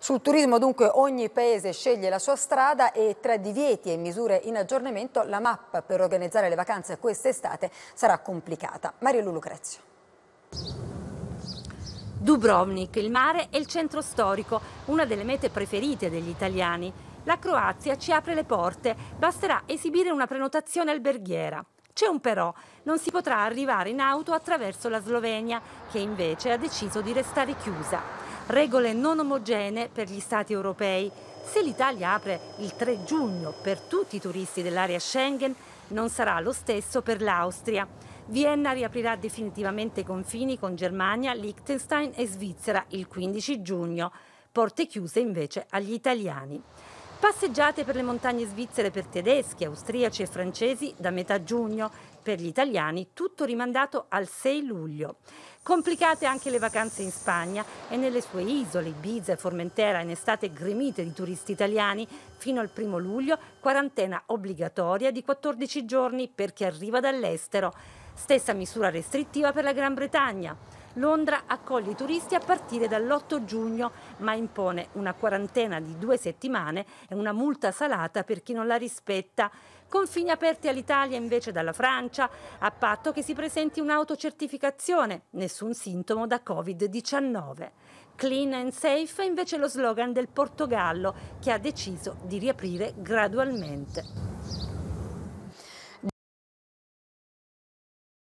Sul turismo dunque ogni paese sceglie la sua strada e tra divieti e misure in aggiornamento la mappa per organizzare le vacanze quest'estate sarà complicata. Marielu Lucrezio. Dubrovnik, il mare e il centro storico, una delle mete preferite degli italiani. La Croazia ci apre le porte, basterà esibire una prenotazione alberghiera. C'è un però, non si potrà arrivare in auto attraverso la Slovenia, che invece ha deciso di restare chiusa. Regole non omogenee per gli stati europei. Se l'Italia apre il 3 giugno per tutti i turisti dell'area Schengen, non sarà lo stesso per l'Austria. Vienna riaprirà definitivamente i confini con Germania, Liechtenstein e Svizzera il 15 giugno. Porte chiuse invece agli italiani. Passeggiate per le montagne svizzere per tedeschi, austriaci e francesi da metà giugno. Per gli italiani tutto rimandato al 6 luglio. Complicate anche le vacanze in Spagna e nelle sue isole, Ibiza e Formentera, in estate gremite di turisti italiani. Fino al 1 luglio quarantena obbligatoria di 14 giorni per chi arriva dall'estero. Stessa misura restrittiva per la Gran Bretagna. Londra accoglie i turisti a partire dall'8 giugno, ma impone una quarantena di 2 settimane e una multa salata per chi non la rispetta. Confini aperti all'Italia invece dalla Francia, a patto che si presenti un'autocertificazione, nessun sintomo da Covid-19. Clean and safe è invece lo slogan del Portogallo, che ha deciso di riaprire gradualmente.